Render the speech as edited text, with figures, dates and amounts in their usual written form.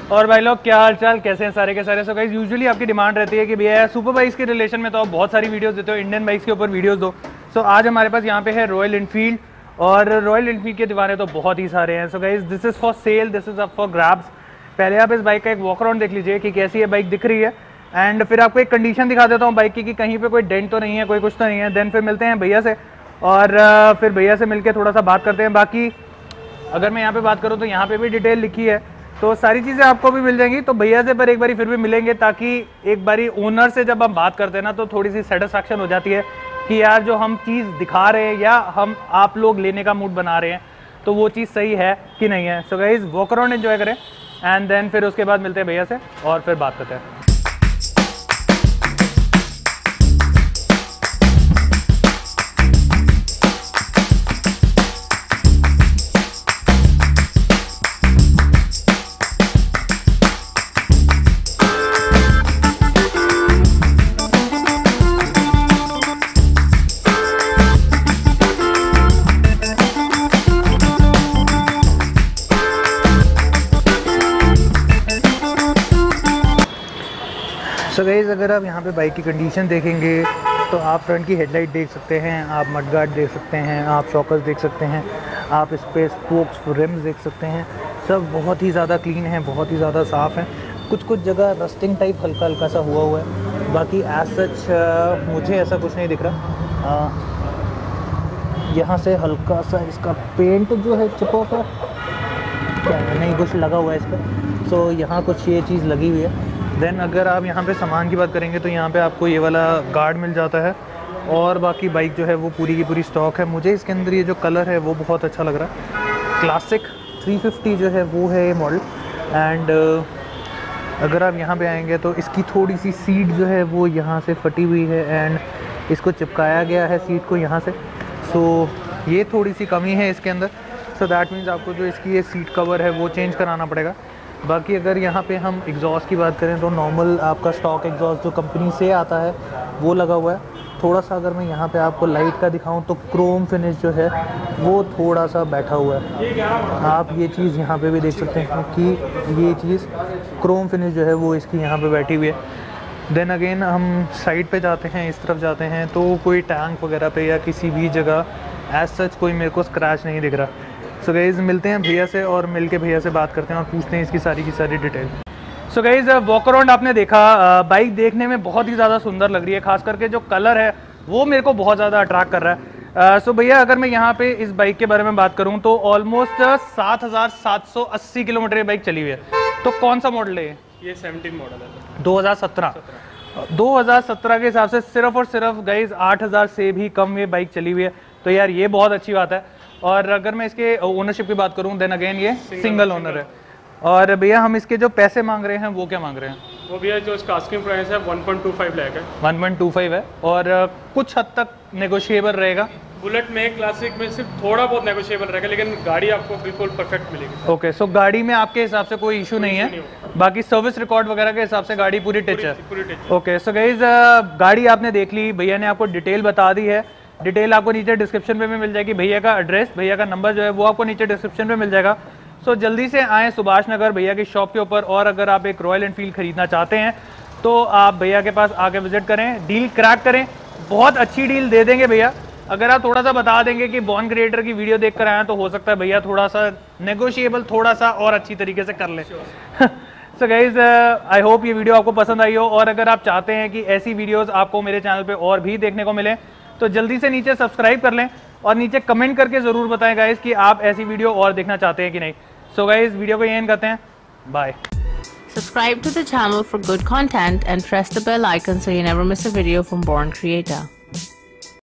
और भाई लोग क्या हाल चाल, कैसे हैं सारे के सारे। सो गाइस यूजुअली आपकी डिमांड रहती है कि भैया सुपर बाइक्स के रिलेशन में तो आप बहुत सारी वीडियोस देते हो, इंडियन बाइक्स के ऊपर वीडियोस दो। सो आज हमारे पास यहाँ पे है रॉयल एनफील्ड, और रॉयल एनफील्ड के दीवाने तो बहुत ही सारे हैं। So guys this is for sale, this is up for grabs. पहले आप इस बाइक का एक वॉक अराउंड देख लीजिए कि कैसी ये बाइक दिख रही है, एंड फिर आपको एक कंडीशन दिखा देता हूँ बाइक की कि कहीं पे कोई डेंट तो नहीं है, कोई कुछ तो नहीं है। देन फिर मिलते हैं भैया से, और फिर भैया से मिलके थोड़ा सा बात करते हैं। बाकी अगर मैं यहाँ पे बात करूँ तो यहाँ पे भी डिटेल लिखी है, तो सारी चीज़ें आपको भी मिल जाएंगी। तो भैया से पर एक बारी फिर भी मिलेंगे, ताकि एक बारी ओनर से जब हम बात करते हैं ना तो थोड़ी सी सेटिस्फैक्शन हो जाती है कि यार जो हम चीज़ दिखा रहे हैं या हम आप लोग लेने का मूड बना रहे हैं तो वो चीज़ सही है कि नहीं है। So guys walk around enjoy करें, एंड देन फिर उसके बाद मिलते हैं भैया से और फिर बात करते हैं। सो गाइस अगर आप यहाँ पे बाइक की कंडीशन देखेंगे तो आप फ्रंट की हेडलाइट देख सकते हैं, आप मडगार्ड देख सकते हैं, आप शॉकर्स देख सकते हैं, आप इस पे स्पोक्स रिम्स देख सकते हैं। सब बहुत ही ज़्यादा क्लीन है, बहुत ही ज़्यादा साफ़ है। कुछ जगह रस्टिंग टाइप हल्का हल्का सा हुआ है, बाकी एज सच मुझे ऐसा कुछ नहीं दिख रहा। यहाँ से हल्का सा इसका पेंट जो है चिपा का क्या नहीं कुछ लगा हुआ है इस पर, सो यहाँ कुछ ये चीज़ लगी हुई है। देन अगर आप यहाँ पे सामान की बात करेंगे तो यहाँ पे आपको ये वाला गार्ड मिल जाता है, और बाकी बाइक जो है वो पूरी की पूरी स्टॉक है। मुझे इसके अंदर ये जो कलर है वो बहुत अच्छा लग रहा है। क्लासिक 350 जो है वो है ये मॉडल। एंड अगर आप यहाँ पे आएंगे तो इसकी थोड़ी सी सीट जो है वो यहाँ से फटी हुई है, एंड इसको चिपकाया गया है सीट को यहाँ से। सो ये थोड़ी सी कमी है इसके अंदर। सो दैट मीन्स आपको जो इसकी ये सीट कवर है वो चेंज कराना पड़ेगा। बाकी अगर यहाँ पे हम एग्जॉस्ट की बात करें तो नॉर्मल आपका स्टॉक एग्जॉस्ट जो कंपनी से आता है वो लगा हुआ है। थोड़ा सा अगर मैं यहाँ पे आपको लाइट का दिखाऊं तो क्रोम फिनिश जो है वो थोड़ा सा बैठा हुआ है। आप ये चीज़ यहाँ पे भी देख सकते हैं कि ये चीज़ क्रोम फिनिश जो है वो इसकी यहाँ पे बैठी हुई है। देन अगेन हम साइड पे जाते हैं, इस तरफ जाते हैं तो कोई टैंक वगैरह पे या किसी भी जगह एज सच कोई मेरे को स्क्रैच नहीं दिख रहा। सो गाइज़ मिलते हैं भैया से और मिलके भैया से बात करते हैं और पूछते हैं इसकी सारी की सारी detail. So guys walk around आपने देखा, बाइक देखने में बहुत ही ज़्यादा सुंदर लग रही है, खास करके जो कलर है वो मेरे को बहुत ज़्यादा अट्रैक्ट कर रहा है। सो भैया अगर मैं यहाँ पे इस बाइक के बारे में बात करूँ तो ऑलमोस्ट 7,780 किलोमीटर बाइक चली हुई है। तो कौन सा मॉडल है ये? 17 मॉडल है, 2017 के हिसाब से सिर्फ और सिर्फ गाइज़ 8,000 से भी कम ये बाइक चली हुई है। तो यार ये बहुत अच्छी बात है। और अगर मैं इसके ओनरशिप की बात करूं देन अगेन ये सिंगल ओनर है। और भैया हम इसके जो पैसे मांग रहे हैं वो क्या मांग रहे हैं? वो भैया जो इसका आस्किंग प्राइस है 1.25 लाख है। 1.25 है, और कुछ हद तक नेगोशिएबल रहेगा। बुलेट में क्लासिक में सिर्फ थोड़ा बहुत नेगोशिएबल रहेगा, लेकिन गाड़ी आपको बिल्कुल परफेक्ट मिलेगी। ओके, सो गाड़ी में आपके हिसाब से कोई इशू नहीं है, बाकी सर्विस रिकॉर्ड वगैरह के हिसाब से गाड़ी पूरी टच है। ओके, सो गाइस गाड़ी आपने देख ली, भैया ने आपको डिटेल बता दी है। डिटेल आपको नीचे डिस्क्रिप्शन में भी मिल जाएगी। भैया का एड्रेस, भैया का नंबर जो है वो आपको नीचे डिस्क्रिप्शन में मिल जाएगा। सो जल्दी से आएँ सुभाष नगर भैया की शॉप के ऊपर, और अगर आप एक रॉयल एनफील्ड खरीदना चाहते हैं तो आप भैया के पास आके विजिट करें, डील क्रैक करें। बहुत अच्छी डील दे देंगे भैया। अगर आप थोड़ा सा बता देंगे कि बॉर्न क्रिएटर की वीडियो देख कर आए तो हो सकता है भैया थोड़ा सा नेगोशिएबल थोड़ा सा और अच्छी तरीके से कर लें। सो गाइज आई होप ये वीडियो आपको पसंद आई हो, और अगर आप चाहते हैं कि ऐसी वीडियोस आपको मेरे चैनल पे और भी देखने को मिले तो जल्दी से नीचे सब्सक्राइब कर लें, और नीचे कमेंट करके ज़रूर बताएं गाइज कि आप ऐसी वीडियो और देखना चाहते हैं कि नहीं। सो गाइज वीडियो को यहीं एंड करते हैं, bye. Subscribe to the channel for good content and press the bell icon so you never miss a video from Born Creator.